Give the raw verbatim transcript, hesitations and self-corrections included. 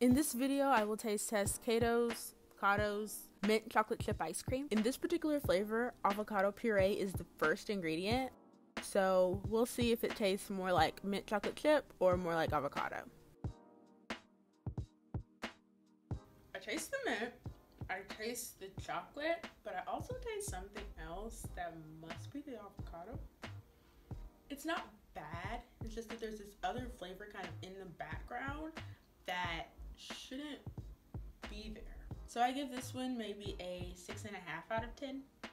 In this video, I will taste test Kato's, AVOCADO's mint chocolate chip ice cream. In this particular flavor, avocado puree is the first ingredient. So we'll see if it tastes more like mint chocolate chip or more like avocado. I taste the mint, I taste the chocolate, but I also taste something else that must be the avocado. It's not bad, it's just that there's this other flavor kind of in the background that shouldn't be there. So I give this one maybe a six and a half out of ten.